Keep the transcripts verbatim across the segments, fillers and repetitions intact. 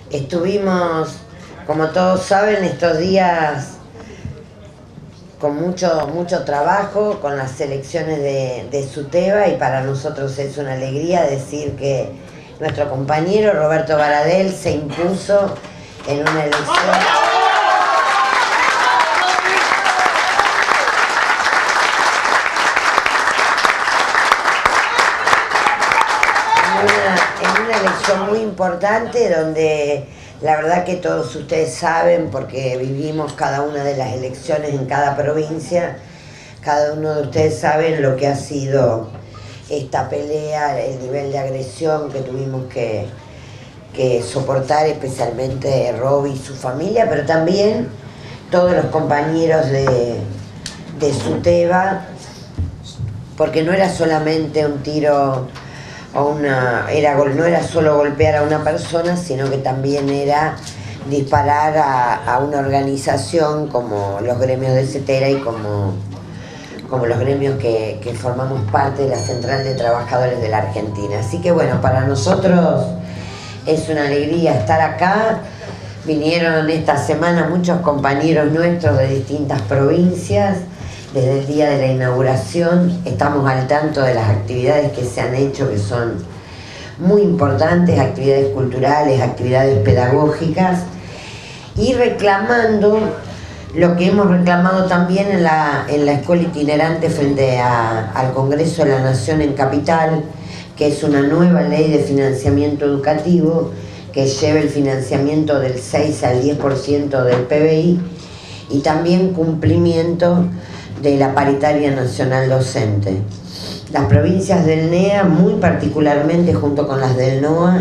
Estuvimos, como todos saben, estos días con mucho, mucho trabajo con las elecciones de, de SUTEBA, y para nosotros es una alegría decir que nuestro compañero Roberto Baradel se impuso en una elección. En una elección muy importante, donde la verdad que todos ustedes saben, porque vivimos cada una de las elecciones en cada provincia, cada uno de ustedes saben lo que ha sido esta pelea, el nivel de agresión que tuvimos que, que soportar, especialmente Roby y su familia, pero también todos los compañeros de, de SUTEBA, porque no era solamente un tiro o una, era, no era solo golpear a una persona, sino que también era disparar a, a una organización como los gremios de CETERA y como, como los gremios que, que formamos parte de la Central de Trabajadores de la Argentina. Así que bueno, para nosotros es una alegría estar acá. Vinieron esta semana muchos compañeros nuestros de distintas provincias. Desde el día de la inauguración estamos al tanto de las actividades que se han hecho, que son muy importantes, actividades culturales, actividades pedagógicas, y reclamando lo que hemos reclamado también en la, en la escuela itinerante frente a, al Congreso de la Nación en Capital, que es una nueva ley de financiamiento educativo que lleva el financiamiento del seis al diez por ciento del P B I, y también cumplimiento de la paritaria nacional docente. Las provincias del N E A, muy particularmente junto con las del NOA,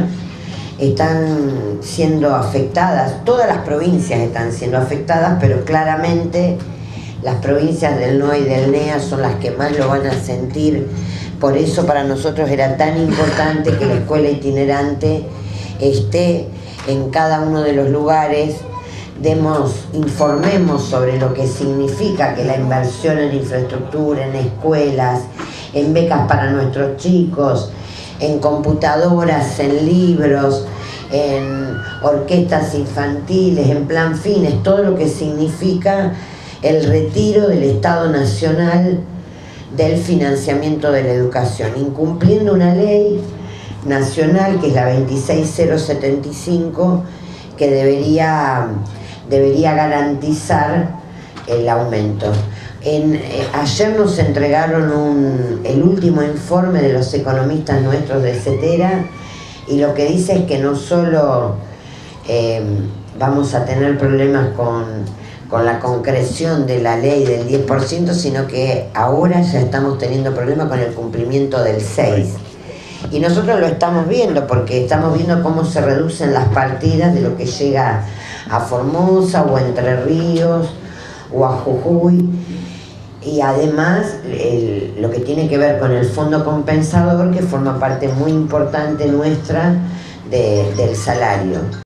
están siendo afectadas, todas las provincias están siendo afectadas, pero claramente las provincias del NOA y del N E A son las que más lo van a sentir. Por eso para nosotros era tan importante que la escuela itinerante esté en cada uno de los lugares. Demos, informemos sobre lo que significa que la inversión en infraestructura, en escuelas, en becas para nuestros chicos, en computadoras, en libros, en orquestas infantiles, en plan fines, todo lo que significa el retiro del Estado Nacional del financiamiento de la educación, incumpliendo una ley nacional que es la veintiséis mil setenta y cinco, que debería debería garantizar el aumento. En, eh, ayer nos entregaron un, el último informe de los economistas nuestros de CETERA, y lo que dice es que no solo eh, vamos a tener problemas con, con la concreción de la ley del diez por ciento, sino que ahora ya estamos teniendo problemas con el cumplimiento del seis por ciento. Y nosotros lo estamos viendo, porque estamos viendo cómo se reducen las partidas de lo que llega a Formosa o a Entre Ríos o a Jujuy, y además el, lo que tiene que ver con el fondo compensador, que forma parte muy importante nuestra de, del salario.